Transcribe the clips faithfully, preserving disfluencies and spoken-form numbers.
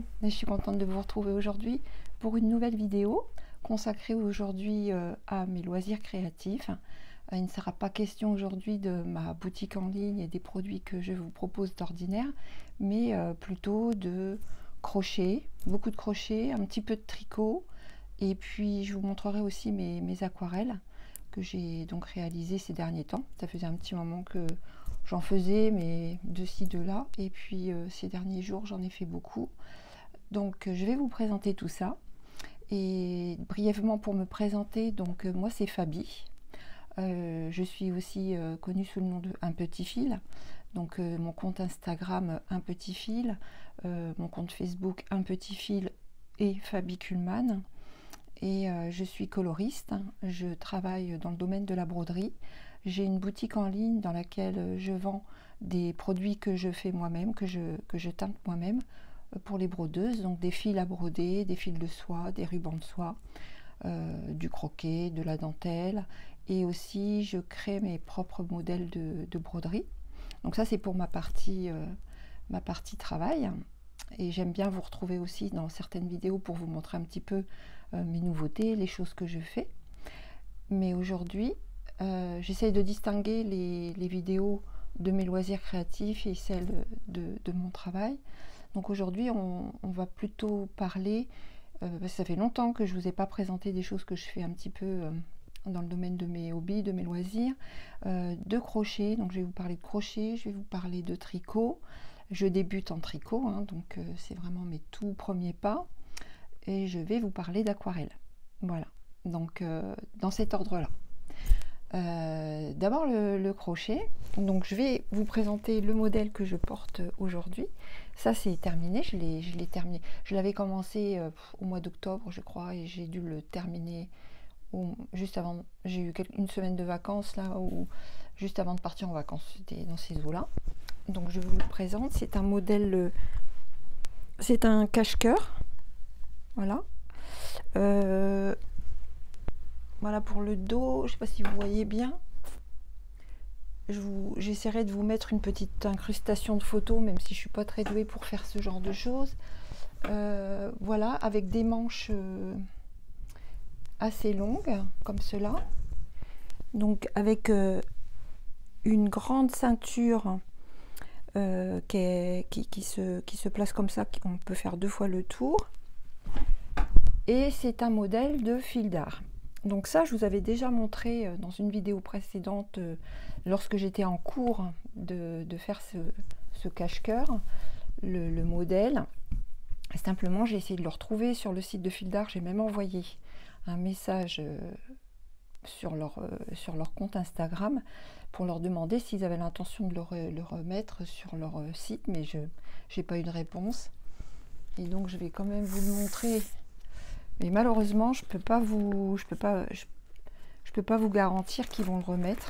je suis contente de vous retrouver aujourd'hui pour une nouvelle vidéo consacrée aujourd'hui euh, à mes loisirs créatifs. Euh, il ne sera pas question aujourd'hui de ma boutique en ligne et des produits que je vous propose d'ordinaire, mais euh, plutôt de crochet, beaucoup de crochet, un petit peu de tricot, et puis je vous montrerai aussi mes, mes aquarelles que j'ai donc réalisées ces derniers temps. Ça faisait un petit moment que j'en faisais, mais de ci, de là. Et puis euh, ces derniers jours, j'en ai fait beaucoup. Donc euh, je vais vous présenter tout ça. Et brièvement pour me présenter, donc euh, moi c'est Fabi. Euh, je suis aussi euh, connue sous le nom de Un Petit Fil. Donc euh, mon compte Instagram Un Petit Fil, euh, mon compte Facebook Un Petit Fil et Fabi Kuhlmann. Et euh, je suis coloriste. Je travaille dans le domaine de la broderie. J'ai une boutique en ligne dans laquelle je vends des produits que je fais moi-même, que je, que je teinte moi-même pour les brodeuses, donc des fils à broder, des fils de soie, des rubans de soie, euh, du croquet, de la dentelle, et aussi je crée mes propres modèles de, de broderie. Donc ça c'est pour ma partie, euh, ma partie travail, et j'aime bien vous retrouver aussi dans certaines vidéos pour vous montrer un petit peu euh, mes nouveautés, les choses que je fais. Mais aujourd'hui, Euh, j'essaye de distinguer les, les vidéos de mes loisirs créatifs et celles de, de mon travail. Donc aujourd'hui, on, on va plutôt parler, euh, parce que ça fait longtemps que je ne vous ai pas présenté des choses que je fais un petit peu euh, dans le domaine de mes hobbies, de mes loisirs, euh, de crochet. Donc je vais vous parler de crochet, je vais vous parler de tricot. Je débute en tricot, hein, donc euh, c'est vraiment mes tout premiers pas. Et je vais vous parler d'aquarelle. Voilà, donc euh, dans cet ordre-là. Euh, d'abord le, le crochet, donc je vais vous présenter le modèle que je porte aujourd'hui. Ça c'est terminé, je l'ai je l'ai terminé, je l'avais commencé euh, au mois d'octobre je crois, et j'ai dû le terminer au, juste avant, j'ai eu quelques, une semaine de vacances là, ou juste avant de partir en vacances, c'était dans ces eaux là. Donc je vous le présente, c'est un modèle, c'est un cache-cœur, voilà. euh, Voilà pour le dos, je ne sais pas si vous voyez bien. J'essaierai de vous mettre une petite incrustation de photos, même si je ne suis pas très douée pour faire ce genre de choses. Euh, voilà, avec des manches euh, assez longues, comme cela. Donc avec euh, une grande ceinture euh, qui, est, qui, qui, se, qui se place comme ça, on peut faire deux fois le tour. Et c'est un modèle de fil d'art. Donc ça, je vous avais déjà montré dans une vidéo précédente, euh, lorsque j'étais en cours de, de faire ce, ce cache-cœur, le, le modèle. Simplement, j'ai essayé de le retrouver sur le site de Fil d'Art. J'ai même envoyé un message euh, sur, leur, euh, sur leur compte Instagram pour leur demander s'ils avaient l'intention de le, re, le remettre sur leur euh, site, mais je n'ai pas eu de réponse. Et donc, je vais quand même vous le montrer. Mais malheureusement, je peux pas vous, je peux pas, je, je peux pas vous garantir qu'ils vont le remettre.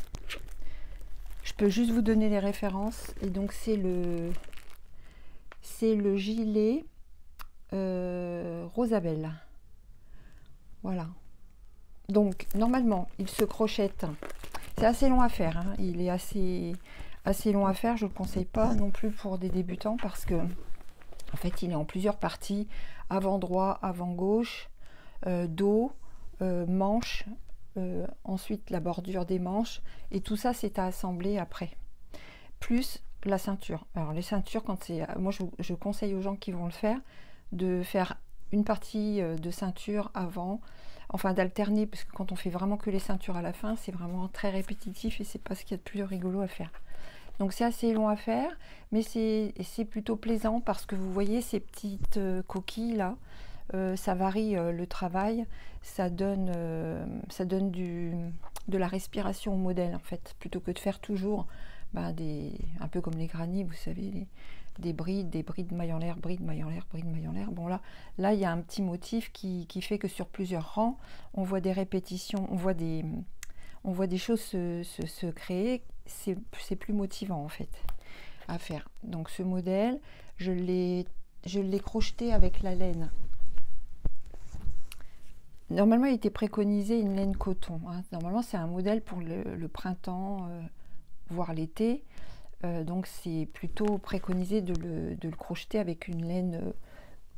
Je peux juste vous donner les références. Et donc c'est le, c'est le gilet euh, Rosabelle. Voilà. Donc normalement, il se crochette. C'est assez long à faire. Hein. Il est assez, assez long à faire. Je ne le conseille pas non plus pour des débutants parce que en fait, il est en plusieurs parties, avant droit, avant gauche, euh, dos, euh, manches, euh, ensuite la bordure des manches, et tout ça c'est à assembler après. Plus la ceinture. Alors les ceintures, quand c'est, moi je, je conseille aux gens qui vont le faire, de faire une partie de ceinture avant, enfin d'alterner, parce que quand on fait vraiment que les ceintures à la fin, c'est vraiment très répétitif et c'est pas ce qu'il y a de plus rigolo à faire. Donc c'est assez long à faire, mais c'est plutôt plaisant parce que vous voyez ces petites euh, coquilles là, euh, ça varie euh, le travail, ça donne, euh, ça donne du, de la respiration au modèle en fait, plutôt que de faire toujours bah, des, un peu comme les granits, vous savez, les, des brides, des brides mailles en l'air, brides mailles en l'air, brides mailles en l'air. Bon là, là il y a un petit motif qui, qui fait que sur plusieurs rangs, on voit des répétitions, on voit des, on voit des choses se, se, se créer. C'est plus motivant en fait à faire. Donc ce modèle, je l'ai je l'ai crocheté avec la laine. Normalement, il était préconisé une laine coton. Hein. Normalement, c'est un modèle pour le, le printemps, euh, voire l'été. Euh, donc c'est plutôt préconisé de le, de le crocheter avec une laine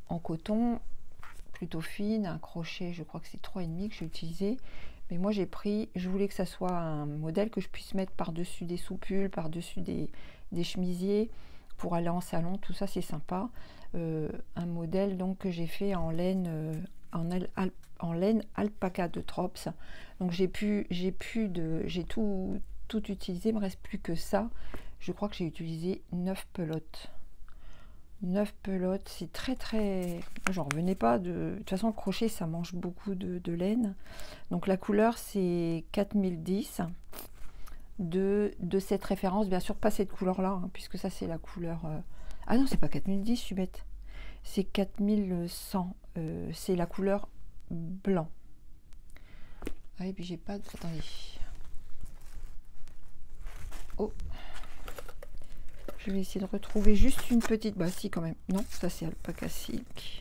en coton, plutôt fine, un crochet, je crois que c'est trois virgule cinq que j'ai utilisé. Mais moi j'ai pris, je voulais que ça soit un modèle que je puisse mettre par-dessus des soupules, par-dessus des, des chemisiers, pour aller en salon, tout ça c'est sympa. Euh, un modèle donc que j'ai fait en laine, euh, en, al, en laine alpaca de Trops. Donc j'ai pu, j'ai pu de, j'ai tout, tout utilisé, il me reste plus que ça. Je crois que j'ai utilisé neuf pelotes. neuf pelotes, c'est très très... J'en revenais pas. De... de toute façon, le crochet, ça mange beaucoup de, de laine. Donc la couleur, c'est quatre mille dix. De, de cette référence, bien sûr, pas cette couleur-là, hein, puisque ça, c'est la couleur... Euh... Ah non, c'est pas quatre mille dix, je suis bête. C'est quatre mille cent. Euh, c'est la couleur blanc. Ah, et puis j'ai pas... Attendez. Oh, je vais essayer de retrouver juste une petite... Bah si quand même. Non, ça c'est Alpaca Silk.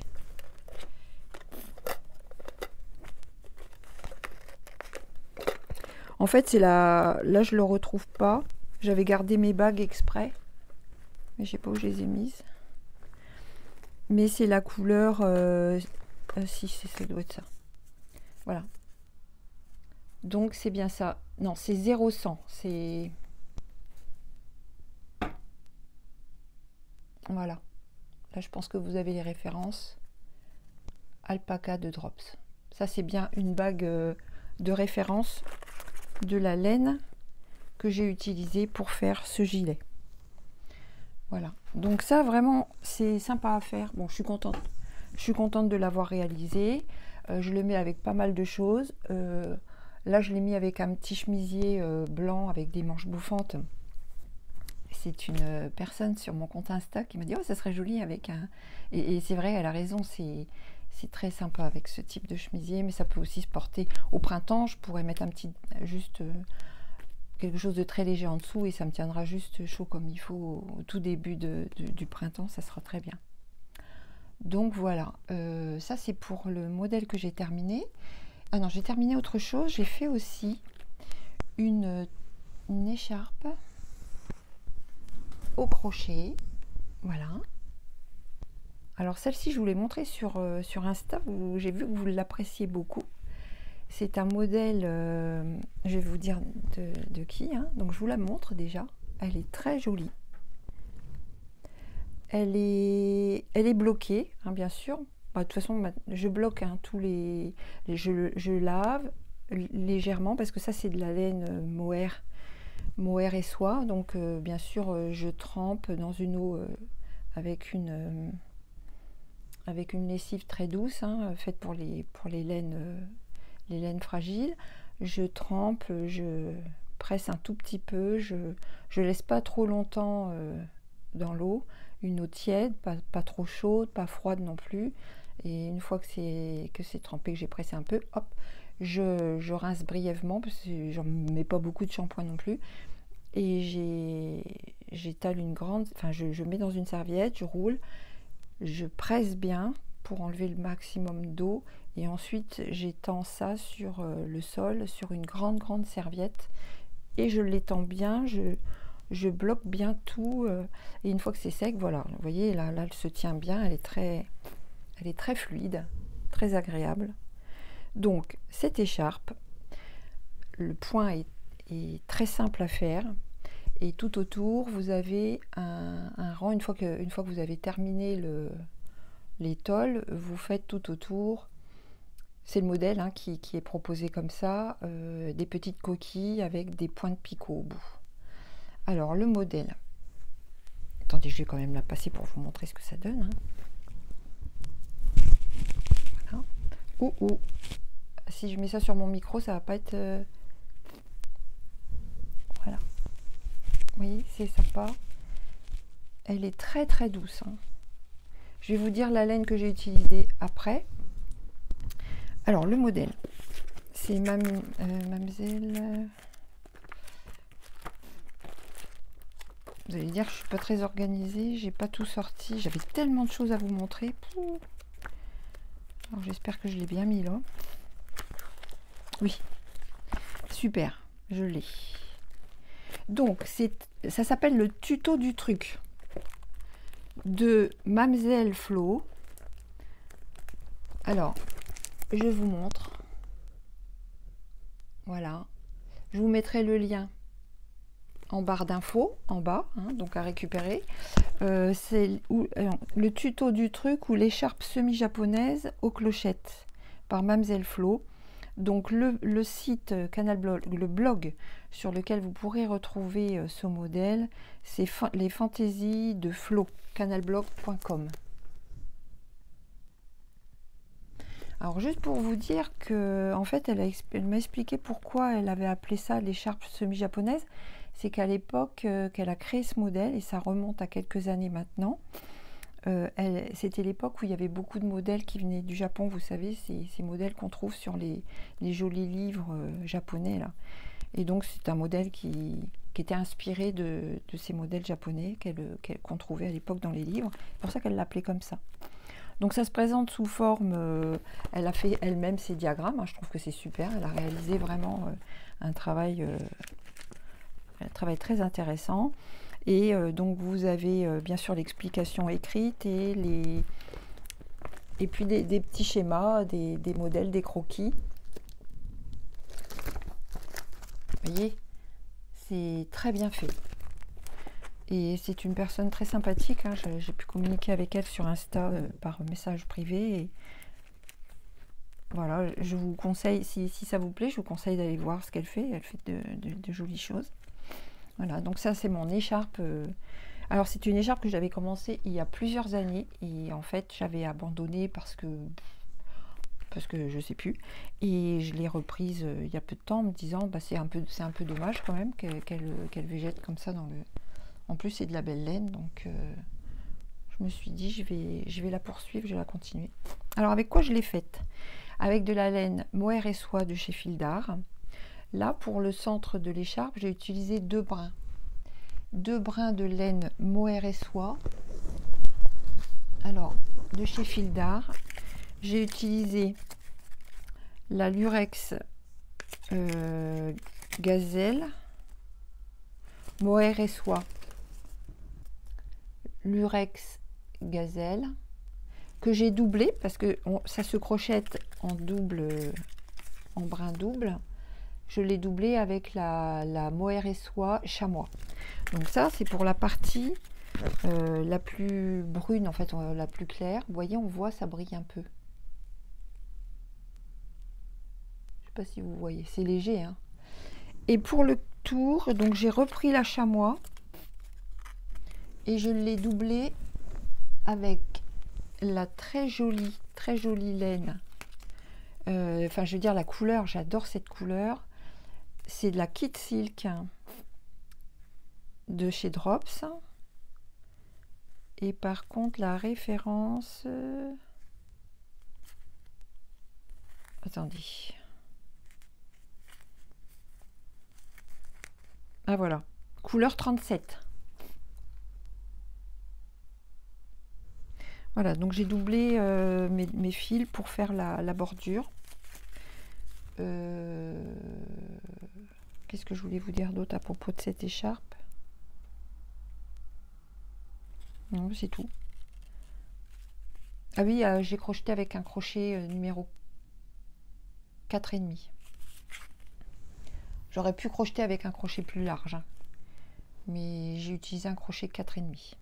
En fait, c'est la... Là, je le retrouve pas. J'avais gardé mes bagues exprès. Mais je sais pas où je les ai mises. Mais c'est la couleur... Euh... Euh, si, ça doit être ça. Voilà. Donc, c'est bien ça. Non, c'est zéro cent. C'est... Voilà, là je pense que vous avez les références. Alpaca de Drops. Ça c'est bien une bague euh, de référence de la laine que j'ai utilisée pour faire ce gilet. Voilà, donc ça vraiment c'est sympa à faire. Bon, je suis contente, je suis contente de l'avoir réalisé. Euh, je le mets avec pas mal de choses. Euh, là je l'ai mis avec un petit chemisier euh, blanc avec des manches bouffantes. C'est une personne sur mon compte Insta qui m'a dit « Oh, ça serait joli avec un... » Et, et c'est vrai, elle a raison, c'est très sympa avec ce type de chemisier, mais ça peut aussi se porter au printemps. Je pourrais mettre un petit... juste euh, quelque chose de très léger en dessous et ça me tiendra juste chaud comme il faut au, au tout début de, de, du printemps, ça sera très bien. Donc voilà, euh, ça c'est pour le modèle que j'ai terminé. Ah non, j'ai terminé autre chose, j'ai fait aussi une, une écharpe au crochet, voilà. Alors celle-ci je vous l'ai montrée sur, euh, sur Insta, j'ai vu que vous l'appréciez beaucoup. C'est un modèle, euh, je vais vous dire de, de qui, hein. Donc je vous la montre déjà, elle est très jolie. Elle est, elle est bloquée, hein, bien sûr. Bah, de toute façon, je bloque hein, tous les, les je, je lave légèrement parce que ça c'est de la laine mohair. mohair et soie, donc euh, bien sûr euh, je trempe dans une eau euh, avec une euh, avec une lessive très douce, hein, faite pour les pour les laines euh, les laines fragiles. Je trempe, je presse un tout petit peu, je je laisse pas trop longtemps euh, dans l'eau, une eau tiède, pas, pas trop chaude, pas froide non plus. Et une fois que c'est que c'est trempé, que j'ai pressé un peu, hop, je, je rince brièvement parce que j'en mets pas beaucoup de shampoing non plus. Et j'étale une grande, enfin je, je mets dans une serviette, je roule, je presse bien pour enlever le maximum d'eau et ensuite j'étends ça sur euh, le sol, sur une grande grande serviette et je l'étends bien, je, je bloque bien tout euh, et une fois que c'est sec, voilà, vous voyez là, là elle se tient bien, elle est très, elle est très fluide, très agréable. Donc cette écharpe, le point est, est très simple à faire. Et tout autour, vous avez un, un rang. Une fois, que, une fois que vous avez terminé l'étole, vous faites tout autour. C'est le modèle hein, qui, qui est proposé comme ça. Euh, des petites coquilles avec des points de picot au bout. Alors, le modèle. Attendez, je vais quand même la passer pour vous montrer ce que ça donne. Hein. Voilà. Ouh, ouh. Si je mets ça sur mon micro, ça va pas être... Euh... Voilà. Vous voyez, c'est sympa. Elle est très très douce. Hein. Je vais vous dire la laine que j'ai utilisée après. Alors, le modèle, c'est Mam, euh, Mamselle. Euh... Vous allez dire que je suis pas très organisée, j'ai pas tout sorti. J'avais tellement de choses à vous montrer. Alors, j'espère que je l'ai bien mis là. Oui, super, je l'ai. Donc, ça s'appelle le tuto du truc de Mamselle Flo. Alors, je vous montre. Voilà. Je vous mettrai le lien en barre d'infos, en bas, hein, donc à récupérer. Euh, c'est le tuto du truc ou l'écharpe semi-japonaise aux clochettes par Mamselle Flo. Donc le, le site Canal Blog, le blog sur lequel vous pourrez retrouver euh, ce modèle, c'est les fantaisies de Flo, canalblog point com. Alors juste pour vous dire que en fait elle, elle m'a expliqué pourquoi elle avait appelé ça l'écharpe semi-japonaise. C'est qu'à l'époque euh, qu'elle a créé ce modèle, et ça remonte à quelques années maintenant, euh, c'était l'époque où il y avait beaucoup de modèles qui venaient du Japon, vous savez, ces, ces modèles qu'on trouve sur les, les jolis livres euh, japonais là. Et donc c'est un modèle qui, qui était inspiré de, de ces modèles japonais qu'elle, qu'elle, qu'on trouvait à l'époque dans les livres. C'est pour ça qu'elle l'appelait comme ça. Donc ça se présente sous forme, euh, elle a fait elle-même ses diagrammes, hein, je trouve que c'est super, elle a réalisé vraiment euh, un travail, euh, un travail très intéressant. Et euh, donc vous avez euh, bien sûr l'explication écrite et, les, et puis des, des petits schémas, des, des modèles, des croquis. Vous voyez, c'est très bien fait. Et c'est une personne très sympathique, hein. J'ai pu communiquer avec elle sur Insta euh, par message privé. Et voilà, je vous conseille, si, si ça vous plaît, je vous conseille d'aller voir ce qu'elle fait. Elle fait de, de, de jolies choses. Voilà, donc ça c'est mon écharpe. Euh, alors c'est une écharpe que j'avais commencé il y a plusieurs années. Et en fait j'avais abandonné parce que... parce que je sais plus, et je l'ai reprise euh, il y a peu de temps en me disant bah, c'est un peu c'est un peu dommage quand même qu'elle qu'elle, qu'elle végète comme ça dans le... En plus c'est de la belle laine, donc euh, je me suis dit je vais, je vais la poursuivre, je vais la continuer. Alors avec quoi je l'ai faite? Avec de la laine mohair et soie de chez Fildar. Là pour le centre de l'écharpe j'ai utilisé deux brins. Deux brins de laine mohair et soie. Alors de chez Fildar. J'ai utilisé la Lurex euh, Gazelle, mohair et soie. Lurex Gazelle, que j'ai doublé parce que on, ça se crochette en double, en brin double. Je l'ai doublé avec la, la mohair et soie chamois. Donc ça, c'est pour la partie euh, la plus brune, en fait, la plus claire. Vous voyez, on voit, ça brille un peu. Pas si vous voyez, c'est léger, hein. Et pour le tour, donc j'ai repris la chamois et je l'ai doublé avec la très jolie très jolie laine, euh, enfin je veux dire la couleur, j'adore cette couleur, c'est de la Kit Silk de chez Drops. Et par contre la référence euh... attendez. Ah voilà, couleur trente-sept. Voilà, donc j'ai doublé euh, mes, mes fils pour faire la, la bordure. Euh, Qu'est-ce que je voulais vous dire d'autre à propos de cette écharpe? Non, c'est tout. Ah oui, euh, j'ai crocheté avec un crochet euh, numéro quatre virgule cinq. J'aurais pu crocheter avec un crochet plus large, hein. Mais j'ai utilisé un crochet quatre virgule cinq.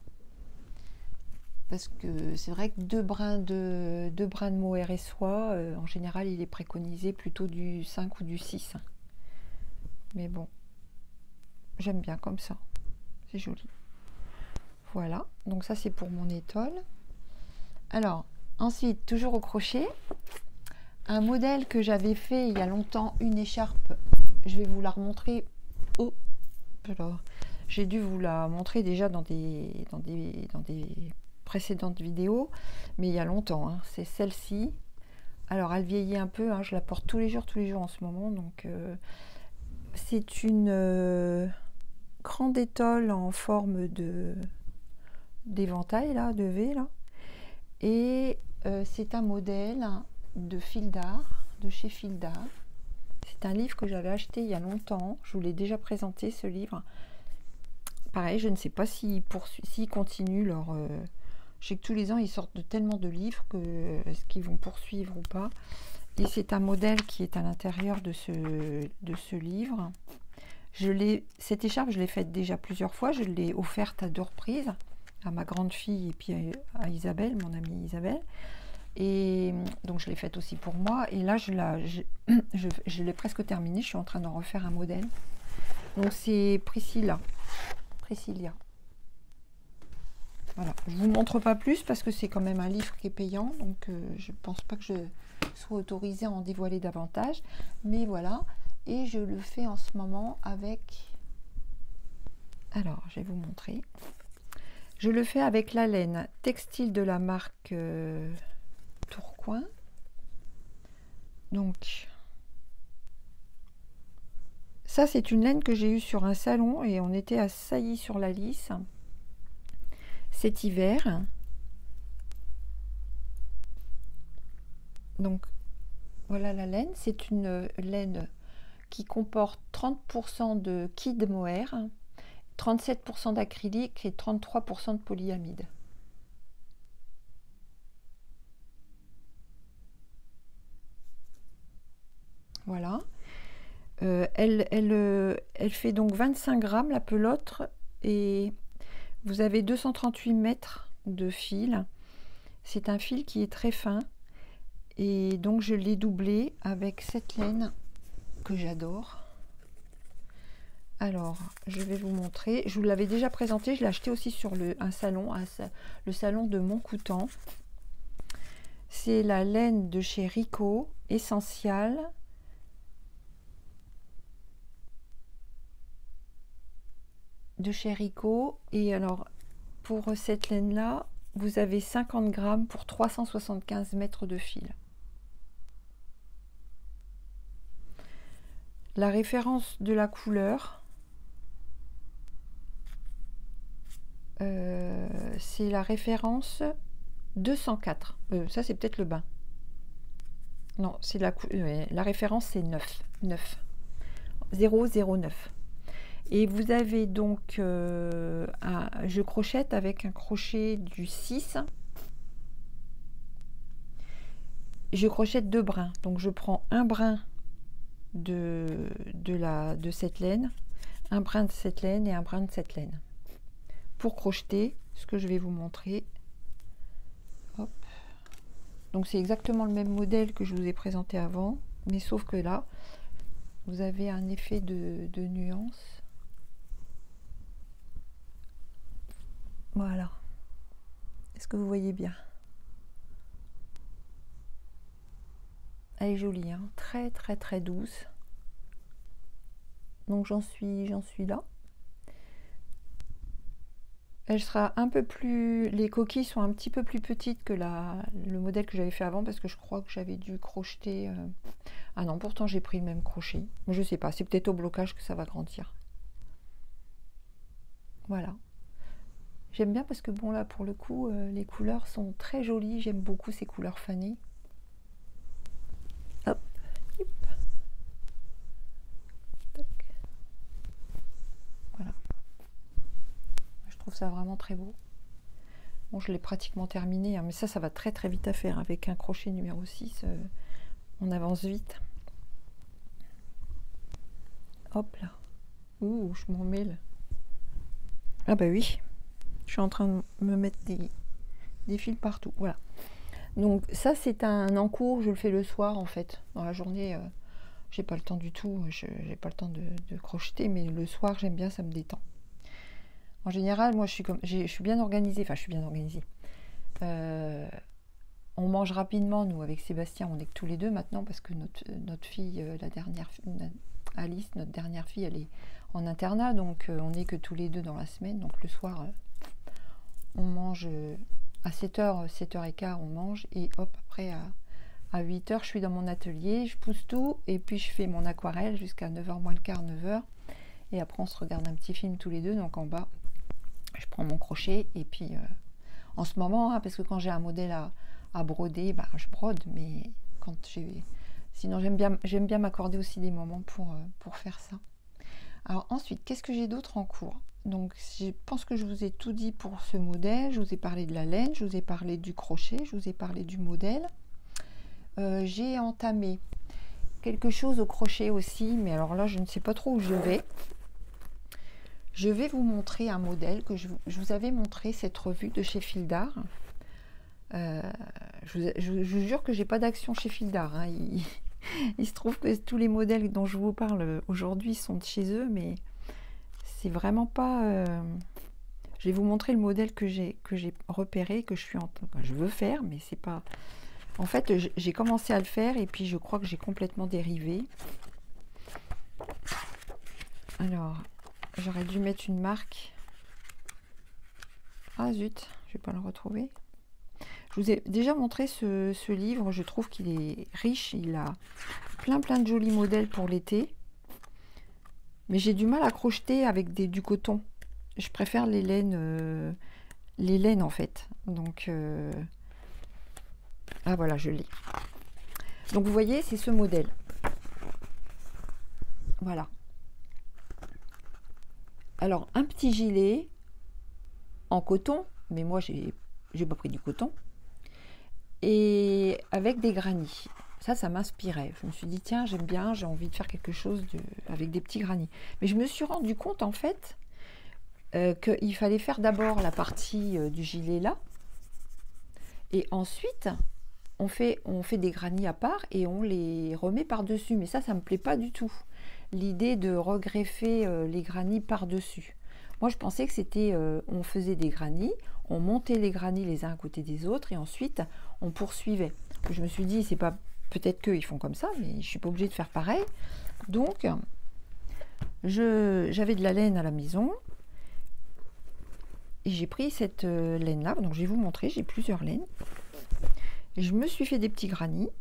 Parce que c'est vrai que deux brins de, deux brins de mohair et soie, euh, en général, il est préconisé plutôt du cinq ou du six. Mais bon, j'aime bien comme ça. C'est joli. Voilà, donc ça c'est pour mon étole. Alors, ensuite, toujours au crochet, un modèle que j'avais fait il y a longtemps, une écharpe. Je vais vous la remontrer. Oh, j'ai dû vous la montrer déjà dans des, dans des, dans des précédentes vidéos, mais il y a longtemps, hein. C'est celle-ci. Alors, elle vieillit un peu, hein. Je la porte tous les jours, tous les jours en ce moment. Donc, euh, c'est une euh, grande étole en forme de d'éventail, là, de V, là. Et euh, c'est un modèle de Fildar, de chez Fildar. C'est un livre que j'avais acheté il y a longtemps. Je vous l'ai déjà présenté, ce livre. Pareil, je ne sais pas s'ils poursuivent, s'ils continuent leur, euh, Je sais que tous les ans, ils sortent de tellement de livres que est-ce qu'ils vont poursuivre ou pas. Et c'est un modèle qui est à l'intérieur de ce, de ce livre. Je l'ai, cette écharpe, je l'ai faite déjà plusieurs fois. Je l'ai offerte à deux reprises, à ma grande fille et puis à, à Isabelle, mon amie Isabelle. Et donc je l'ai faite aussi pour moi. Et là, je, la, je, je, je l'ai presque terminée. Je suis en train d'en refaire un modèle. Donc c'est Priscilla. Priscilla. Voilà. Je ne vous montre pas plus parce que c'est quand même un livre qui est payant. Donc euh, je ne pense pas que je sois autorisée à en dévoiler davantage. Mais voilà. Et je le fais en ce moment avec... Alors, je vais vous montrer. Je le fais avec la laine textile de la marque euh, Tourcoing. Donc, ça, c'est une laine que j'ai eue sur un salon et on était à Sailly-sur-la-Lys cet hiver. Donc, voilà la laine. C'est une laine qui comporte trente pour cent de kid mohair, trente-sept pour cent d'acrylique et trente-trois pour cent de polyamide. Voilà. Euh, elle, elle, euh, elle fait donc vingt-cinq grammes la pelote et vous avez deux cent trente-huit mètres de fil. C'est un fil qui est très fin et donc je l'ai doublé avec cette laine que j'adore. Alors, je vais vous montrer. Je vous l'avais déjà présenté. Je l'ai acheté aussi sur le, un salon, un, le salon de Montcoutan. C'est la laine de chez Rico, Essential. De chez Rico. Et alors, pour cette laine-là, vous avez cinquante grammes pour trois cent soixante-quinze mètres de fil. La référence de la couleur, euh, c'est la référence deux cent quatre. Euh, ça, c'est peut-être le bain. Non, c'est la, euh, la référence, c'est neuf. neuf. zéro zéro neuf. Et vous avez donc, euh, un, je crochette avec un crochet du six. Je crochette deux brins. Donc, je prends un brin de, de, la, de cette laine, un brin de cette laine et un brin de cette laine. Pour crocheter, ce que je vais vous montrer. Hop. Donc c'est exactement le même modèle que je vous ai présenté avant, mais sauf que là, vous avez un effet de, de nuance. Voilà. Est-ce que vous voyez bien? Elle est jolie, hein, très très très douce. Donc j'en suis, j'en suis là. Elle sera un peu plus... Les coquilles sont un petit peu plus petites que la, le modèle que j'avais fait avant parce que je crois que j'avais dû crocheter... Euh... Ah non, pourtant j'ai pris le même crochet. Mais je sais pas, c'est peut-être au blocage que ça va grandir. Voilà. J'aime bien parce que bon là pour le coup, euh, les couleurs sont très jolies. J'aime beaucoup ces couleurs fanées. Hop. Hop. Voilà. Je trouve ça vraiment très beau. Bon, je l'ai pratiquement terminé, hein, mais ça, ça va très très vite à faire. Avec un crochet numéro six, euh, on avance vite. Hop là. Ouh, je m'en mêle. Ah bah oui. Je suis en train de me mettre des, des fils partout. Voilà. Donc ça, c'est un encours. Je le fais le soir, en fait. Dans la journée, euh, j'ai pas le temps du tout. Je j'ai pas le temps de, de crocheter, mais le soir, j'aime bien, ça me détend. En général, moi, je suis, comme, je suis bien organisée. Enfin, je suis bien organisée. Euh, on mange rapidement, nous, avec Sébastien. On est que tous les deux maintenant parce que notre, notre fille, la dernière, Alice, notre dernière fille, elle est en internat. Donc, euh, on n'est que tous les deux dans la semaine. Donc, le soir, euh, on mange euh, à sept heures, sept heures quinze, on mange. Et hop, après, à, à huit heures, je suis dans mon atelier. Je pousse tout. Et puis, je fais mon aquarelle jusqu'à neuf heures moins le quart, neuf heures. Et après, on se regarde un petit film tous les deux. Donc, en bas, je prends mon crochet et puis euh, en ce moment, hein, parce que quand j'ai un modèle à, à broder, bah, je brode, mais quand j'ai... Sinon, j'aime bien, j'aime bien m'accorder aussi des moments pour, euh, pour faire ça. Alors ensuite, qu'est-ce que j'ai d'autre en cours? Donc je pense que je vous ai tout dit pour ce modèle. Je vous ai parlé de la laine, je vous ai parlé du crochet, je vous ai parlé du modèle. Euh, j'ai entamé quelque chose au crochet aussi, mais alors là je ne sais pas trop où je vais. Je vais vous montrer un modèle que je, je vous avais montré, cette revue de chez Fil d'Art. Euh, je, vous, je, je vous jure que j'ai pas d'action chez Fil d'Art, hein. il, il se trouve que tous les modèles dont je vous parle aujourd'hui sont de chez eux, mais c'est vraiment pas... Euh... Je vais vous montrer le modèle que j'ai que j'ai repéré, que je suis en... Enfin, je veux faire, mais c'est pas... En fait, j'ai commencé à le faire et puis je crois que j'ai complètement dérivé. Alors, j'aurais dû mettre une marque. Ah zut, je vais pas le retrouver. Je vous ai déjà montré ce, ce livre, je trouve qu'il est riche, il a plein plein de jolis modèles pour l'été. Mais j'ai du mal à crocheter avec des, du coton. Je préfère les laines, euh, les laines en fait. Donc, euh... ah voilà, je l'ai. Donc vous voyez, c'est ce modèle. Voilà. Alors, un petit gilet en coton, mais moi, j'ai j'ai pas pris du coton. Et avec des granits. Ça, ça m'inspirait. Je me suis dit, tiens, j'aime bien, j'ai envie de faire quelque chose de, avec des petits granits. Mais je me suis rendu compte, en fait, euh, qu'il fallait faire d'abord la partie euh, du gilet là. Et ensuite, on fait, on fait des granits à part et on les remet par-dessus. Mais ça, ça me plaît pas du tout. L'idée de regreffer euh, les granits par-dessus. Moi, je pensais que c'était, euh, on faisait des granits, on montait les granits les uns à côté des autres et ensuite on poursuivait. Je me suis dit, c'est pas peut-être qu'ils font comme ça, mais je suis pas obligée de faire pareil. Donc, j'avais de la laine à la maison et j'ai pris cette euh, laine-là. Donc, je vais vous montrer, j'ai plusieurs laines. Et je me suis fait des petits granits.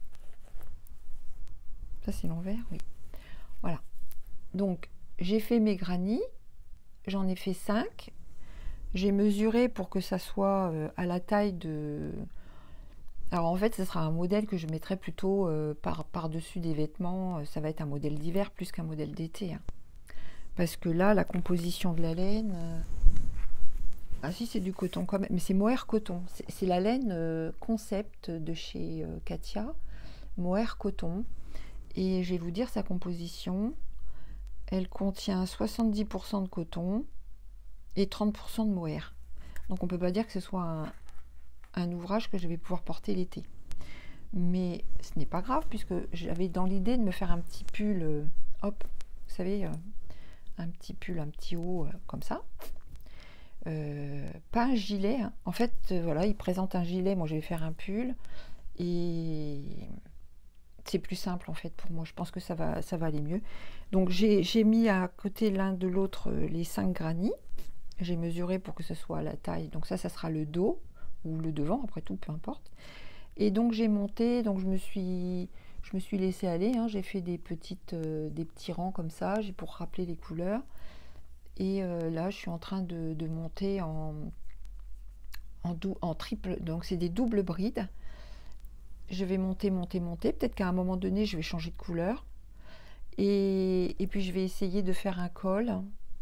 Ça, c'est l'envers, oui. Voilà. Donc, j'ai fait mes granits. J'en ai fait cinq. J'ai mesuré pour que ça soit euh, à la taille de... Alors en fait, ce sera un modèle que je mettrai plutôt euh, par, par-dessus des vêtements. Ça va être un modèle d'hiver plus qu'un modèle d'été. Hein. Parce que là, la composition de la laine... Euh... Ah si, c'est du coton quand même. Mais c'est mohair coton. C'est la laine euh, concept de chez euh, Katia. Mohair coton. Et je vais vous dire sa composition. Elle contient soixante-dix pour cent de coton et trente pour cent de mohair. Donc on ne peut pas dire que ce soit un, un ouvrage que je vais pouvoir porter l'été. Mais ce n'est pas grave puisque j'avais dans l'idée de me faire un petit pull, euh, hop, vous savez, euh, un petit pull, un petit haut euh, comme ça. Euh, pas un gilet. Hein. En fait, euh, voilà, il présente un gilet, moi je vais faire un pull. Et... c'est plus simple en fait pour moi, je pense que ça va, ça va aller mieux. Donc j'ai mis à côté l'un de l'autre les cinq granits. J'ai mesuré pour que ce soit à la taille. Donc ça, ça sera le dos ou le devant, après tout, peu importe. Et donc j'ai monté, donc je me suis, je me suis laissé aller. Hein, j'ai fait des, petites, euh, des petits rangs comme ça, j'ai pour rappeler les couleurs. Et euh, là, je suis en train de, de monter en, en, dou, en triple. Donc c'est des doubles brides. Je vais monter, monter, monter. Peut-être qu'à un moment donné, je vais changer de couleur. Et, et puis, je vais essayer de faire un col.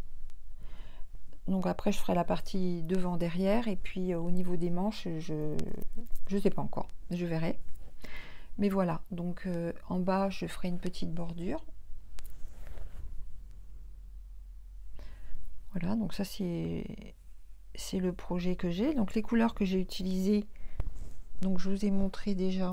Donc après, je ferai la partie devant, derrière. Et puis, euh, au niveau des manches, je ne sais pas encore. Je verrai. Mais voilà. Donc, euh, en bas, je ferai une petite bordure. Voilà. Donc ça, c'est c'est le projet que j'ai. Donc, les couleurs que j'ai utilisées... Donc je vous ai montré déjà.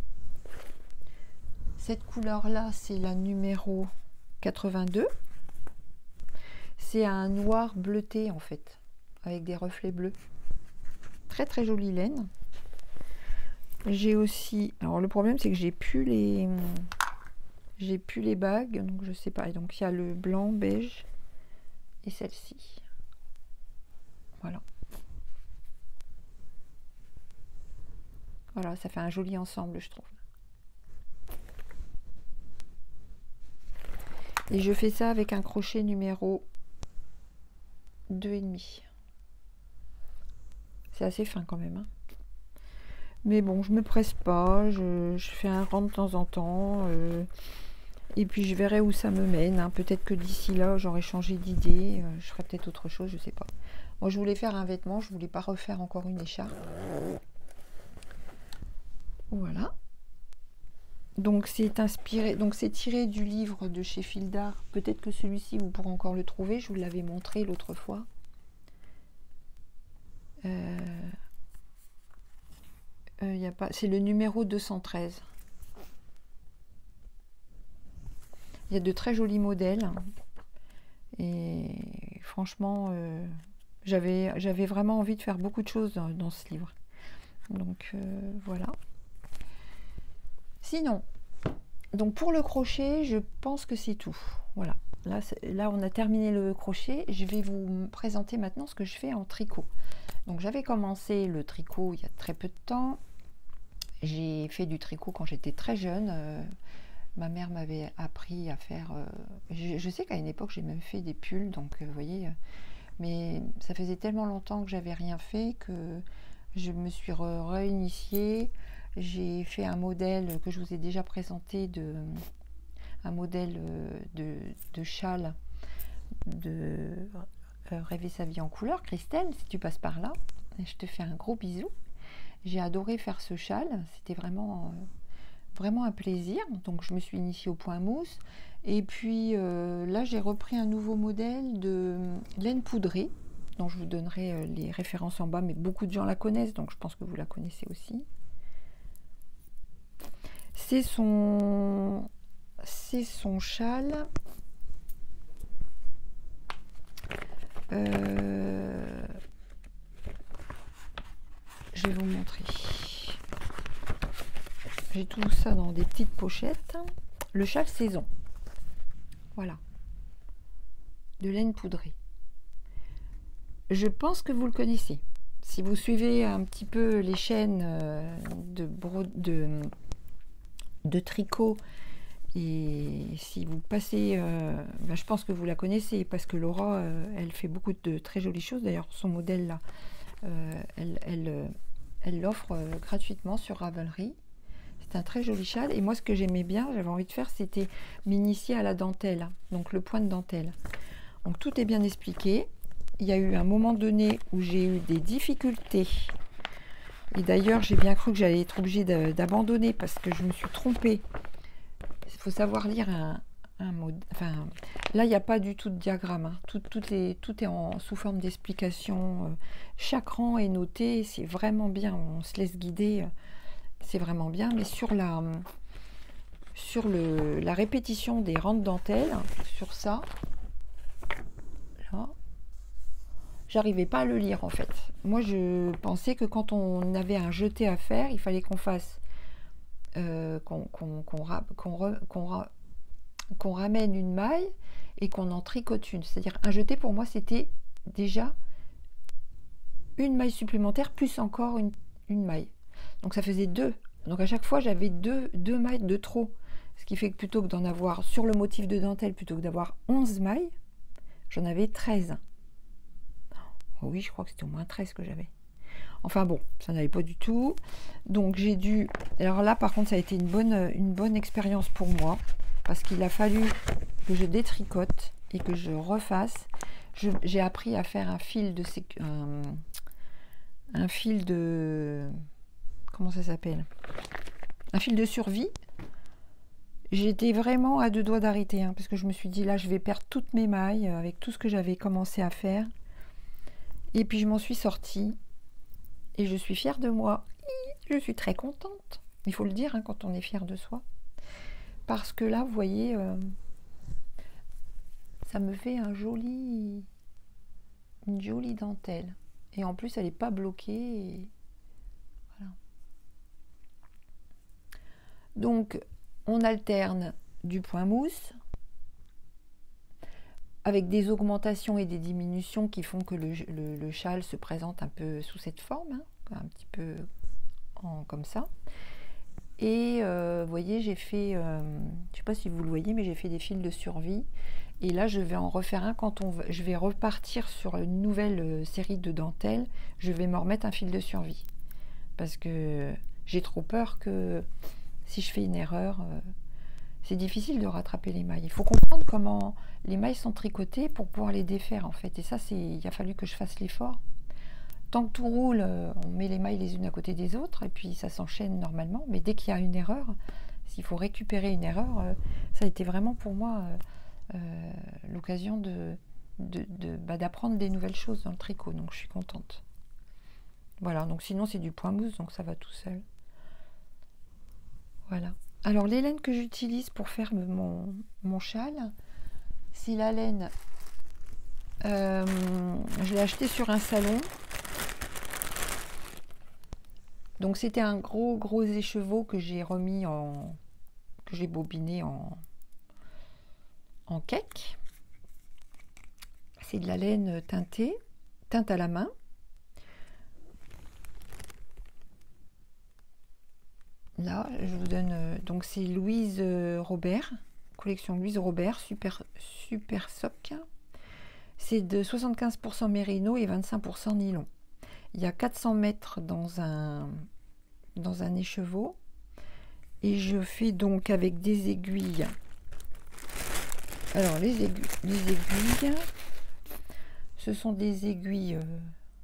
Cette couleur là, c'est la numéro quatre-vingt-deux. C'est un noir bleuté en fait, avec des reflets bleus. Très très jolie laine. J'ai aussi, alors le problème c'est que j'ai plus les, j'ai plus les bagues, donc je sais pas. Donc il y a le blanc, beige et celle-ci. Voilà. Voilà, ça fait un joli ensemble, je trouve. Et je fais ça avec un crochet numéro deux virgule cinq. C'est assez fin quand même. Hein. Mais bon, je me presse pas. Je, je fais un rang de temps en temps. Euh, Et puis je verrai où ça me mène, hein. Peut-être que d'ici là, j'aurai changé d'idée, euh, je ferai peut-être autre chose, je sais pas. Moi, je voulais faire un vêtement, je voulais pas refaire encore une écharpe. Voilà. Donc c'est inspiré, donc c'est tiré du livre de chez Fil d'Art. Peut-être que celui-ci, vous pourrez encore le trouver, je vous l'avais montré l'autre fois. Euh, euh, y a pas, c'est le numéro deux cent treize. Il y a de très jolis modèles. Et franchement, euh, j'avais j'avais vraiment envie de faire beaucoup de choses dans, dans ce livre. Donc euh, voilà. Sinon, donc pour le crochet, je pense que c'est tout. Voilà. Là, là, on a terminé le crochet. Je vais vous présenter maintenant ce que je fais en tricot. Donc j'avais commencé le tricot il y a très peu de temps. J'ai fait du tricot quand j'étais très jeune. Euh, ma mère m'avait appris à faire... Euh, je, je sais qu'à une époque, j'ai même fait des pulls. Donc, euh, vous voyez... Euh, mais ça faisait tellement longtemps que j'avais rien fait que je me suis réinitiée. J'ai fait un modèle que je vous ai déjà présenté, de, un modèle de, de châle de euh, Rêver sa vie en couleur. Christelle, si tu passes par là, je te fais un gros bisou. J'ai adoré faire ce châle, c'était vraiment, euh, vraiment un plaisir. Donc je me suis initiée au point mousse. Et puis euh, là, j'ai repris un nouveau modèle de laine poudrée, dont je vous donnerai les références en bas, mais beaucoup de gens la connaissent, donc je pense que vous la connaissez aussi. C'est son, c'est son châle. Euh, je vais vous montrer. J'ai tout ça dans des petites pochettes. Le châle saison. Voilà. De laine poudrée. Je pense que vous le connaissez. Si vous suivez un petit peu les chaînes de, de, de tricot, et si vous passez, euh, ben je pense que vous la connaissez, parce que Laura, euh, elle fait beaucoup de très jolies choses. D'ailleurs, son modèle là, euh, elle elle elle l'offre euh, gratuitement sur Ravelry. C'est un très joli châle. Et moi, ce que j'aimais bien, j'avais envie de faire, c'était m'initier à la dentelle, donc le point de dentelle. Donc tout est bien expliqué. Il y a eu un moment donné où j'ai eu des difficultés. Et d'ailleurs, j'ai bien cru que j'allais être obligée d'abandonner parce que je me suis trompée. Il faut savoir lire un, un mot. Enfin, là, il n'y a pas du tout de diagramme. Hein. Tout, tout, est, tout est en, sous forme d'explication. Chaque rang est noté. C'est vraiment bien. On se laisse guider. C'est vraiment bien. Mais sur la, sur le, la répétition des rangs de dentelle, sur ça, là, j'arrivais pas à le lire en fait. Moi, je pensais que quand on avait un jeté à faire, il fallait qu'on fasse, euh, qu'on qu'on qu'on qu'on qu'on qu'on ramène une maille et qu'on en tricote une. C'est-à-dire un jeté pour moi, c'était déjà une maille supplémentaire plus encore une, une maille. Donc ça faisait deux. Donc à chaque fois, j'avais deux, deux mailles de trop. Ce qui fait que plutôt que d'en avoir sur le motif de dentelle, plutôt que d'avoir onze mailles, j'en avais treize. Oui, je crois que c'était au moins treize que j'avais. Enfin bon, ça n'allait pas du tout. Donc j'ai dû... Alors là, par contre, ça a été une bonne, une bonne expérience pour moi. Parce qu'il a fallu que je détricote et que je refasse. J'ai appris à faire un fil de... Un, un fil de... Comment ça s'appelle? Un fil de survie. J'étais vraiment à deux doigts d'arrêter. Hein, parce que je me suis dit, là, je vais perdre toutes mes mailles avec tout ce que j'avais commencé à faire. Et puis je m'en suis sortie et je suis fière de moi. Je suis très contente. Il faut le dire hein, quand on est fier de soi. Parce que là, vous voyez, euh, ça me fait un joli, une jolie dentelle. Et en plus, elle n'est pas bloquée. Et... Voilà. Donc, on alterne du point mousse, avec des augmentations et des diminutions qui font que le, le, le châle se présente un peu sous cette forme, hein, un petit peu en, comme ça. Et euh, vous voyez, j'ai fait, euh, je ne sais pas si vous le voyez, mais j'ai fait des fils de survie. Et là, je vais en refaire un quand on, je vais repartir sur une nouvelle série de dentelles. Je vais me remettre un fil de survie. Parce que j'ai trop peur que si je fais une erreur... Euh, c'est difficile de rattraper les mailles. Il faut comprendre comment les mailles sont tricotées pour pouvoir les défaire en fait. Et ça, c'est, il a fallu que je fasse l'effort. Tant que tout roule, on met les mailles les unes à côté des autres et puis ça s'enchaîne normalement. Mais dès qu'il y a une erreur, s'il faut récupérer une erreur, ça a été vraiment pour moi euh, l'occasion de, de, de, bah, d'apprendre des nouvelles choses dans le tricot. Donc je suis contente. Voilà, donc sinon c'est du point mousse, donc ça va tout seul. Voilà. Alors les laines que j'utilise pour faire mon, mon châle, c'est la laine, euh, je l'ai acheté sur un salon. Donc c'était un gros gros écheveau que j'ai remis en, que j'ai bobiné en, en cake. C'est de la laine teintée, teinte à la main. Là, je vous donne, euh, donc c'est Louise euh, Robert, collection Louise Robert, super, super soc. C'est de soixante-quinze pour cent mérino et vingt-cinq pour cent nylon. Il y a quatre cents mètres dans un, dans un écheveau. Et je fais donc avec des aiguilles. Alors, les aiguilles, les aiguilles ce sont des aiguilles... Euh,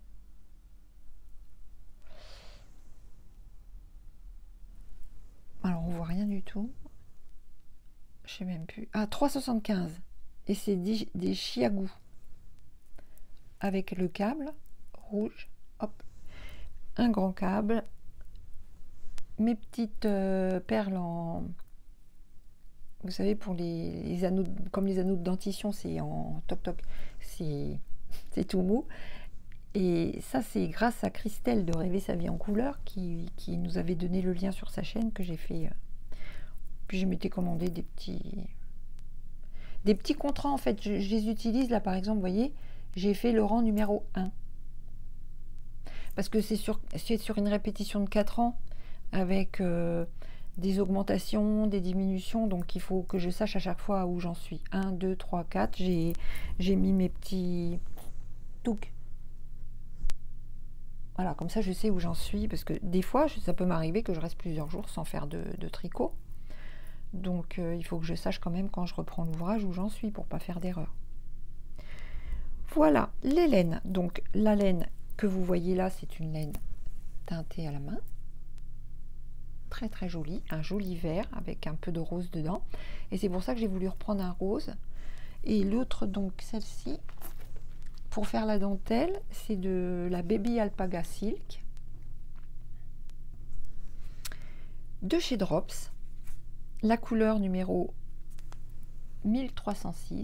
alors, on voit rien du tout. Je sais même plus. Ah, trois virgule soixante-quinze. Et c'est des, des chiagous. Avec le câble rouge. Hop. Un grand câble. Mes petites euh, perles en... Vous savez, pour les, les anneaux, comme les anneaux de dentition, c'est en toc-toc. C'est tout mou. Et ça, c'est grâce à Christelle de Rêver sa vie en couleur qui, qui nous avait donné le lien sur sa chaîne que j'ai fait. Puis je m'étais commandé des petits des petits contrats en fait. Je, je les utilise là par exemple, vous voyez, j'ai fait le rang numéro un. Parce que c'est sur, c'est sur une répétition de quatre ans avec euh, des augmentations, des diminutions. Donc il faut que je sache à chaque fois où j'en suis. un, deux, trois, quatre. J'ai mis mes petits toucs. Voilà, comme ça je sais où j'en suis, parce que des fois ça peut m'arriver que je reste plusieurs jours sans faire de, de tricot. Donc euh, il faut que je sache quand même quand je reprends l'ouvrage où j'en suis pour pas faire d'erreur. Voilà, les laines. Donc la laine que vous voyez là, c'est une laine teintée à la main. Très très jolie, un joli vert avec un peu de rose dedans. Et c'est pour ça que j'ai voulu reprendre un rose. Et l'autre, donc celle-ci, pour faire la dentelle, c'est de la Baby Alpaga Silk de chez Drops, la couleur numéro mille trois cent six,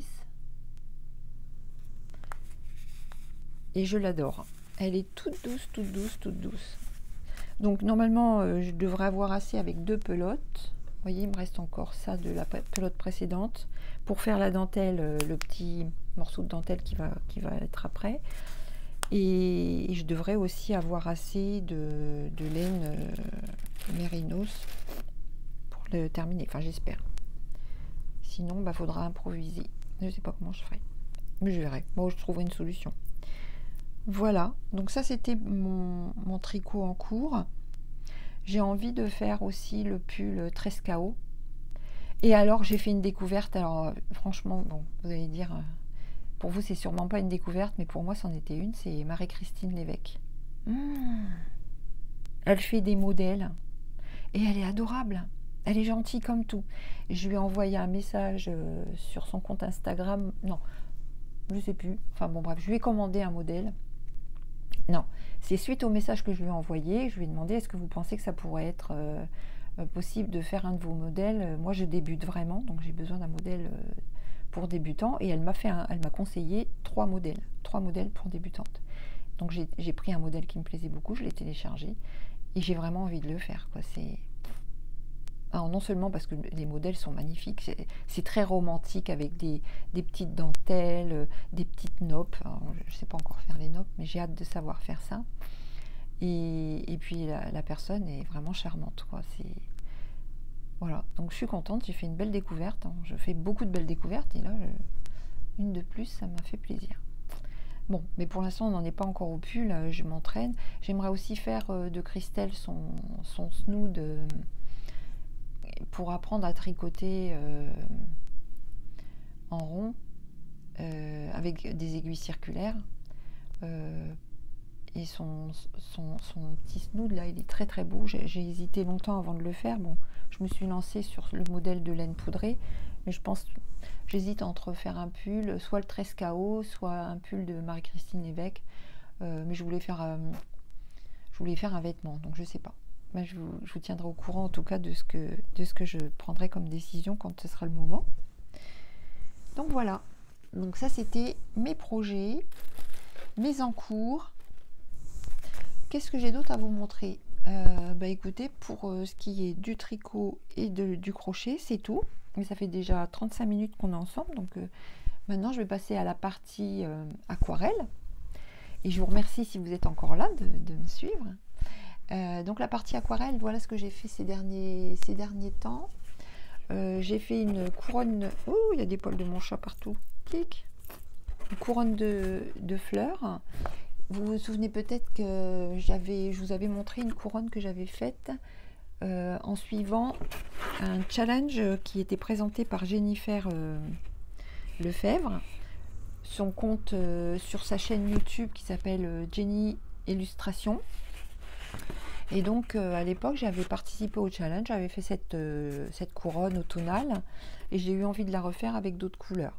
et je l'adore. Elle est toute douce, toute douce, toute douce. Donc normalement, euh, je devrais avoir assez avec deux pelotes. Vous voyez, il me reste encore ça de la pelote précédente pour faire la dentelle, euh, le petit morceau de dentelle qui va, qui va être après. Et, et je devrais aussi avoir assez de, de laine euh, mérinos pour le terminer. Enfin, j'espère. Sinon, il bah, faudra improviser. Je ne sais pas comment je ferai. Mais je verrai. Bon, je trouverai une solution. Voilà. Donc ça, c'était mon, mon tricot en cours. J'ai envie de faire aussi le pull treize K O. Et alors, j'ai fait une découverte. Alors, franchement, bon, vous allez dire... Euh, pour vous, c'est sûrement pas une découverte, mais pour moi, c'en était une. C'est Marie-Christine Lévesque. Mmh. Elle fait des modèles et elle est adorable. Elle est gentille comme tout. Je lui ai envoyé un message euh, sur son compte Instagram. Non, je sais plus. Enfin bon, bref, je lui ai commandé un modèle. Non, c'est suite au message que je lui ai envoyé. Je lui ai demandé est-ce que vous pensez que ça pourrait être euh, possible de faire un de vos modèles. Moi, je débute vraiment, donc j'ai besoin d'un modèle euh, pour débutants. Et elle m'a fait, un, elle m'a conseillé trois modèles, trois modèles pour débutantes. Donc j'ai pris un modèle qui me plaisait beaucoup, je l'ai téléchargé et j'ai vraiment envie de le faire. C'est alors, non seulement parce que les modèles sont magnifiques, c'est très romantique avec des, des petites dentelles, des petites noppes. Alors, je ne sais pas encore faire les noppes, mais j'ai hâte de savoir faire ça. Et, et puis la, la personne est vraiment charmante, quoi. C'est voilà. Donc je suis contente, j'ai fait une belle découverte. Hein. Je fais beaucoup de belles découvertes et là, je... une de plus, ça m'a fait plaisir. Bon, mais pour l'instant, on n'en est pas encore au pull, je m'entraîne. J'aimerais aussi faire de Christelle son, son snood. pour apprendre à tricoter euh, en rond euh, avec des aiguilles circulaires. Euh, et son, son, son petit snood là, il est très très beau. J'ai hésité longtemps avant de le faire. Bon, je me suis lancée sur le modèle de laine poudrée, mais je pense, j'hésite entre faire un pull, soit le treize K O, soit un pull de Marie-Christine Évêque. Euh, mais je voulais faire, euh, je voulais faire un vêtement, donc je sais pas. Ben, je, vous, je vous tiendrai au courant en tout cas de ce que, de ce que je prendrai comme décision quand ce sera le moment. Donc voilà. Donc ça c'était mes projets, mes en cours. Qu'est-ce que j'ai d'autre à vous montrer? euh, bah écoutez, pour euh, ce qui est du tricot et de, du crochet, c'est tout. Mais ça fait déjà trente-cinq minutes qu'on est ensemble, donc euh, maintenant je vais passer à la partie euh, aquarelle. Et je vous remercie si vous êtes encore là de, de me suivre. Euh, donc la partie aquarelle, voilà ce que j'ai fait ces derniers, ces derniers temps. Euh, j'ai fait une couronne. Oh, il y a des poils de mon chat partout. Clic. Une couronne de, de fleurs. Vous vous souvenez peut-être que j'avais, je vous avais montré une couronne que j'avais faite euh, en suivant un challenge qui était présenté par Jennifer euh, Lefebvre. Son compte euh, sur sa chaîne YouTube qui s'appelle euh, Jenny Illustration. Et donc euh, à l'époque j'avais participé au challenge, j'avais fait cette, euh, cette couronne automnale et j'ai eu envie de la refaire avec d'autres couleurs.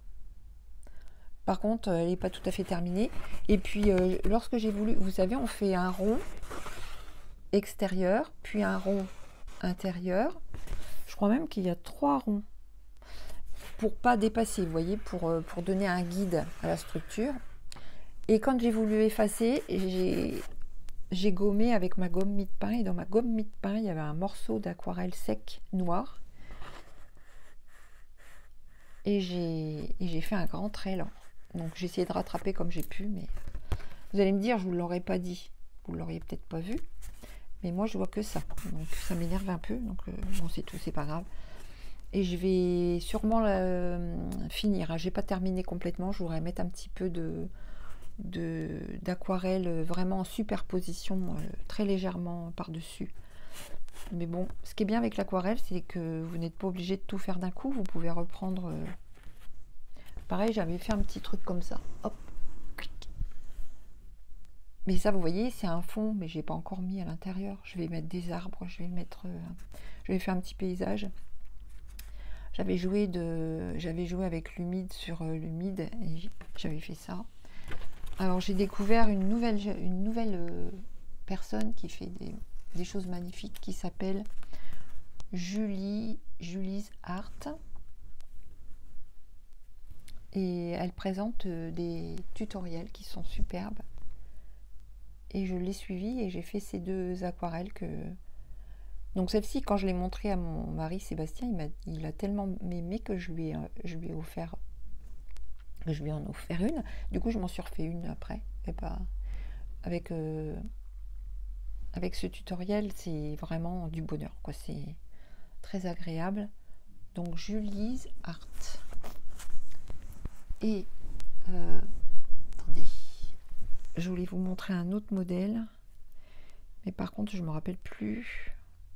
Par contre elle n'est pas tout à fait terminée. Et puis euh, lorsque j'ai voulu, vous savez, on fait un rond extérieur, puis un rond intérieur. Je crois même qu'il y a trois ronds. Pour pas dépasser, vous voyez, pour, euh, pour donner un guide à la structure. Et quand j'ai voulu effacer, j'ai... J'ai gommé avec ma gomme mie-de-pain et dans ma gomme mie-de-pain, il y avait un morceau d'aquarelle sec noir. Et j'ai fait un grand trait là. Donc j'ai essayé de rattraper comme j'ai pu, mais vous allez me dire, je ne vous l'aurais pas dit. Vous ne l'auriez peut-être pas vu. Mais moi, je vois que ça. Donc ça m'énerve un peu. Donc euh, bon, c'est tout, c'est pas grave. Et je vais sûrement euh, finir. Hein. Je n'ai pas terminé complètement. Je voudrais mettre un petit peu de... d'aquarelle vraiment en superposition euh, très légèrement par dessus. Mais bon, ce qui est bien avec l'aquarelle, c'est que vous n'êtes pas obligé de tout faire d'un coup, vous pouvez reprendre euh... pareil, j'avais fait un petit truc comme ça, hop, mais ça vous voyez c'est un fond, mais j'ai pas encore mis à l'intérieur. Je vais mettre des arbres, je vais mettre euh... je vais faire un petit paysage. J'avais joué de j'avais joué avec l'humide sur euh, l'humide et j'avais fait ça. Alors j'ai découvert une nouvelle, une nouvelle euh, personne qui fait des, des choses magnifiques, qui s'appelle Julie, Julie's Art. Et elle présente euh, des tutoriels qui sont superbes. Et je l'ai suivie et j'ai fait ces deux aquarelles que... Donc celle-ci, quand je l'ai montrée à mon mari Sébastien, il a, il a tellement aimé que je lui ai, je lui ai offert... je vais en offrir une. Du coup, je m'en suis refait une après. Et pas avec euh, avec ce tutoriel, c'est vraiment du bonheur, quoi. C'est très agréable. Donc, Julie's Art. Et euh, attendez, je voulais vous montrer un autre modèle, mais par contre, je me rappelle plus.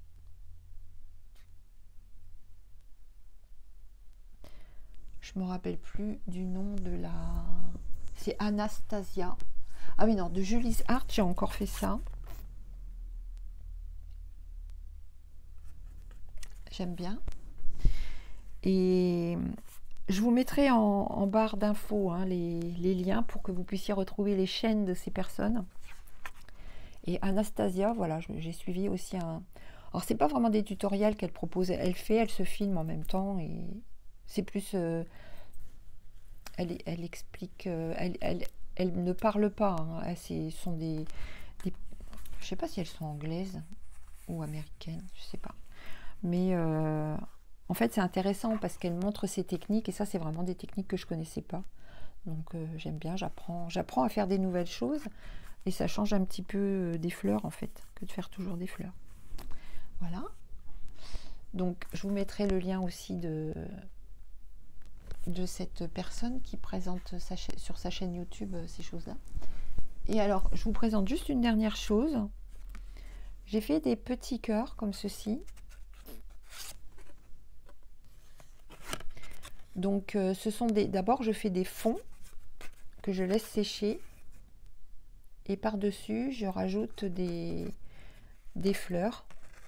Je me rappelle plus du nom de la... C'est Anastasia. Ah oui, non, de Julie's Art, j'ai encore fait ça. J'aime bien. Et je vous mettrai en, en barre d'infos hein, les, les liens pour que vous puissiez retrouver les chaînes de ces personnes. Et Anastasia, voilà, j'ai suivi aussi un... Alors, c'est pas vraiment des tutoriels qu'elle propose. Elle fait, elle se filme en même temps et... C'est plus, euh, elle, elle explique, euh, elle, elle, elle ne parle pas. Hein, ce sont des, des, je sais pas si elles sont anglaises ou américaines, je sais pas. Mais euh, en fait, c'est intéressant parce qu'elle montre ses techniques et ça, c'est vraiment des techniques que je connaissais pas. Donc, euh, j'aime bien. J'apprends, j'apprends à faire des nouvelles choses et ça change un petit peu des fleurs en fait, que de faire toujours des fleurs. Voilà. Donc, je vous mettrai le lien aussi de de cette personne qui présente sa sur sa chaîne YouTube euh, ces choses-là. Et alors, je vous présente juste une dernière chose. J'ai fait des petits cœurs comme ceci. Donc euh, ce sont des, d'abord je fais des fonds que je laisse sécher et par-dessus je rajoute des, des fleurs.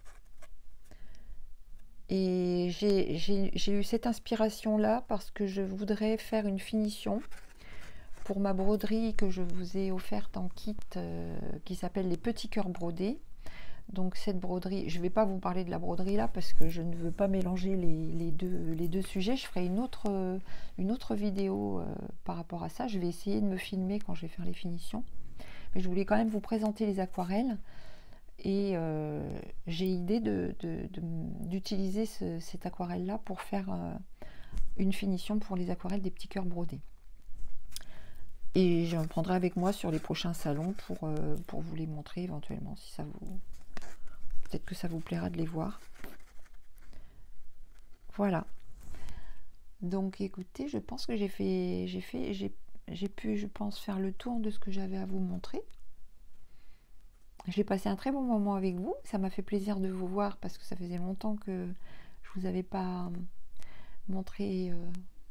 Et j'ai eu cette inspiration là parce que je voudrais faire une finition pour ma broderie que je vous ai offerte en kit euh, qui s'appelle les petits cœurs brodés. Donc cette broderie, je ne vais pas vous parler de la broderie là parce que je ne veux pas mélanger les, les, deux, les deux sujets. Je ferai une autre, euh, une autre vidéo euh, par rapport à ça. Je vais essayer de me filmer quand je vais faire les finitions. Mais je voulais quand même vous présenter les aquarelles. Et euh, j'ai idée d'utiliser de, de, de, cette aquarelle là pour faire euh, une finition pour les aquarelles des petits cœurs brodés. Et j'en prendrai avec moi sur les prochains salons pour, euh, pour vous les montrer éventuellement si ça vous... Peut-être que ça vous plaira de les voir. Voilà. Donc écoutez, je pense que j'ai fait, j'ai fait, j'ai pu, je pense, faire le tour de ce que j'avais à vous montrer. J'ai passé un très bon moment avec vous. Ça m'a fait plaisir de vous voir parce que ça faisait longtemps que je vous avais pas montré, euh,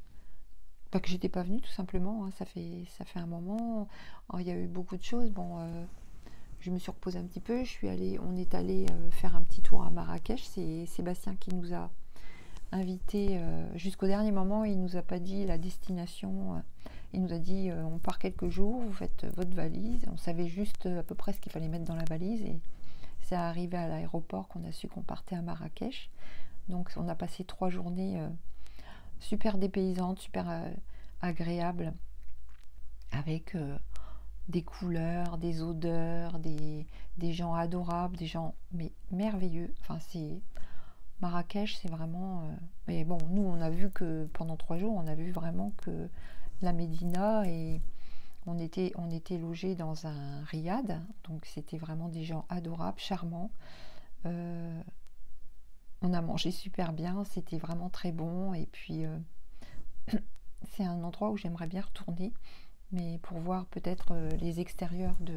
pas que j'étais pas venue tout simplement. Hein. Ça fait, ça fait un moment. Alors, il y a eu beaucoup de choses. Bon. Euh, Je me suis reposée un petit peu, je suis allée, on est allé euh, faire un petit tour à Marrakech. C'est Sébastien qui nous a invités euh, jusqu'au dernier moment. Il nous a pas dit la destination. Euh, il nous a dit euh, on part quelques jours, vous faites votre valise. On savait juste euh, à peu près ce qu'il fallait mettre dans la valise et c'est arrivé à l'aéroport qu'on a su qu'on partait à Marrakech. Donc on a passé trois journées euh, super dépaysantes, super euh, agréables avec euh, des couleurs, des odeurs, des, des gens adorables, des gens mais merveilleux. Enfin, c'est Marrakech, c'est vraiment. Euh... Mais bon, nous, on a vu que pendant trois jours, on a vu vraiment que la Médina et on était, on était logés dans un riad, donc c'était vraiment des gens adorables, charmants. Euh... On a mangé super bien, c'était vraiment très bon et puis euh... c'est un endroit où j'aimerais bien retourner. Mais pour voir peut-être euh, les extérieurs de,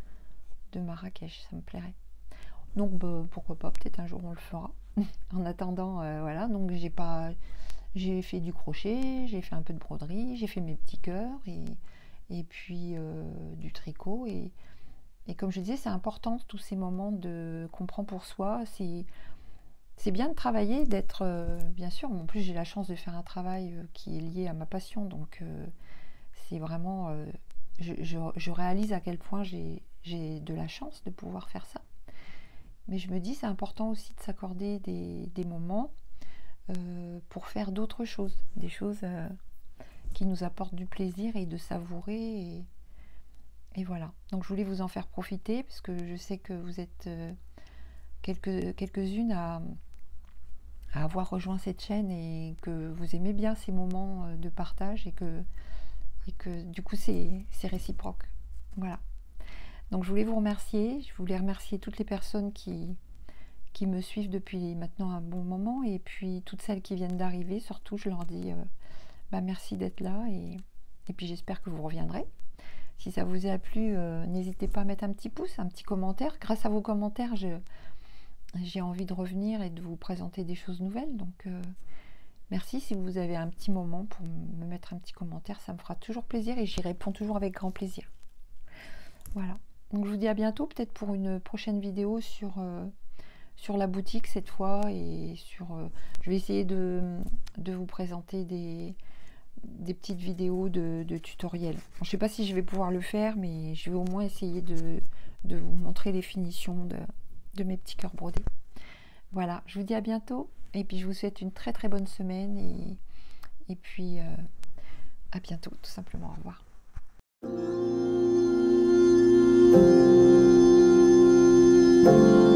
de Marrakech, ça me plairait. Donc bah, pourquoi pas, peut-être un jour on le fera. En attendant, euh, voilà, donc j'ai pas, j'ai fait du crochet, j'ai fait un peu de broderie, j'ai fait mes petits cœurs et, et puis euh, du tricot. Et, et comme je disais, c'est important tous ces moments de qu'on prend pour soi. C'est c'est bien de travailler, d'être, euh, bien sûr, en plus j'ai la chance de faire un travail euh, qui est lié à ma passion, donc... Euh, c'est vraiment, euh, je, je, je réalise à quel point j'ai de la chance de pouvoir faire ça. Mais je me dis, c'est important aussi de s'accorder des, des moments euh, pour faire d'autres choses, des choses euh, qui nous apportent du plaisir et de savourer. Et, et voilà. Donc je voulais vous en faire profiter parce que je sais que vous êtes euh, quelques, quelques-unes à, à avoir rejoint cette chaîne et que vous aimez bien ces moments de partage et que et que du coup c'est réciproque. Voilà. Donc je voulais vous remercier, je voulais remercier toutes les personnes qui, qui me suivent depuis maintenant un bon moment et puis toutes celles qui viennent d'arriver, surtout je leur dis euh, bah, merci d'être là et, et puis j'espère que vous reviendrez. Si ça vous a plu, euh, n'hésitez pas à mettre un petit pouce, un petit commentaire. Grâce à vos commentaires, j'ai envie de revenir et de vous présenter des choses nouvelles. Donc euh, merci si vous avez un petit moment pour me mettre un petit commentaire, ça me fera toujours plaisir et j'y réponds toujours avec grand plaisir. Voilà, donc je vous dis à bientôt, peut-être pour une prochaine vidéo sur, euh, sur la boutique cette fois et sur... Euh, je vais essayer de, de vous présenter des, des petites vidéos de, de tutoriels. Bon, je ne sais pas si je vais pouvoir le faire, mais je vais au moins essayer de, de vous montrer les finitions de, de mes petits cœurs brodés. Voilà, je vous dis à bientôt. Et puis je vous souhaite une très très bonne semaine et, et puis euh, à bientôt tout simplement. Au revoir.